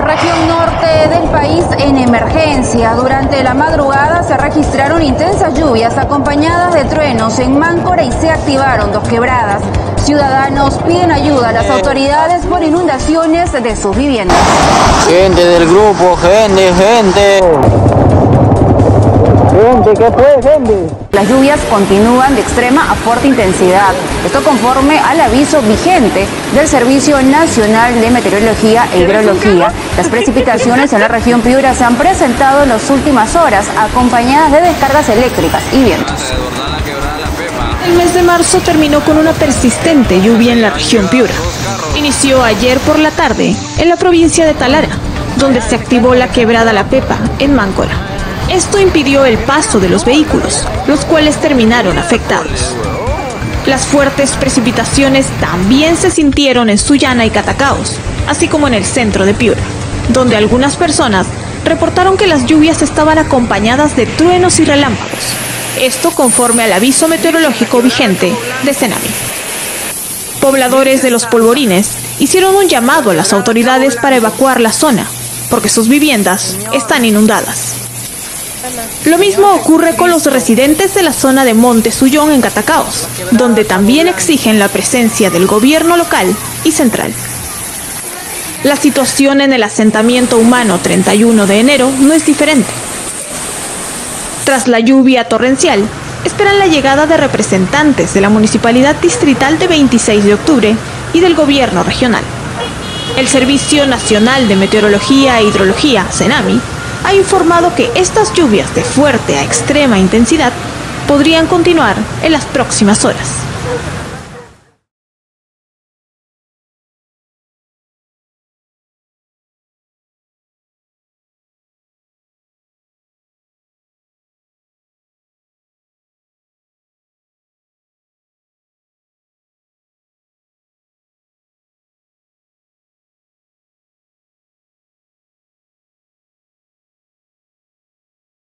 región norte del país en emergencia. Durante la madrugada se registraron intensas lluvias acompañadas de truenos en Máncora y se activaron 2 quebradas. Ciudadanos piden ayuda a las autoridades por inundaciones de sus viviendas. Gente del grupo, gente. Gente, ¿qué fue, gente? Las lluvias continúan de extrema a fuerte intensidad. Esto conforme al aviso vigente del Servicio Nacional de Meteorología e Hidrología. Las precipitaciones en la región Piura se han presentado en las últimas horas, acompañadas de descargas eléctricas y vientos. El mes de marzo terminó con una persistente lluvia en la región Piura. Inició ayer por la tarde en la provincia de Talara, donde se activó la quebrada La Pepa en Máncora. Esto impidió el paso de los vehículos, los cuales terminaron afectados. Las fuertes precipitaciones también se sintieron en Sullana y Catacaos, así como en el centro de Piura, donde algunas personas reportaron que las lluvias estaban acompañadas de truenos y relámpagos. Esto conforme al aviso meteorológico vigente de Cenami. Pobladores de Los Polvorines hicieron un llamado a las autoridades para evacuar la zona, porque sus viviendas están inundadas. Lo mismo ocurre con los residentes de la zona de Monte Sullón en Catacaos, donde también exigen la presencia del gobierno local y central. La situación en el asentamiento humano 31 de enero no es diferente. Tras la lluvia torrencial, esperan la llegada de representantes de la Municipalidad Distrital de 26 de octubre y del gobierno regional. El Servicio Nacional de Meteorología e Hidrología, Cenami, ha informado que estas lluvias de fuerte a extrema intensidad podrían continuar en las próximas horas.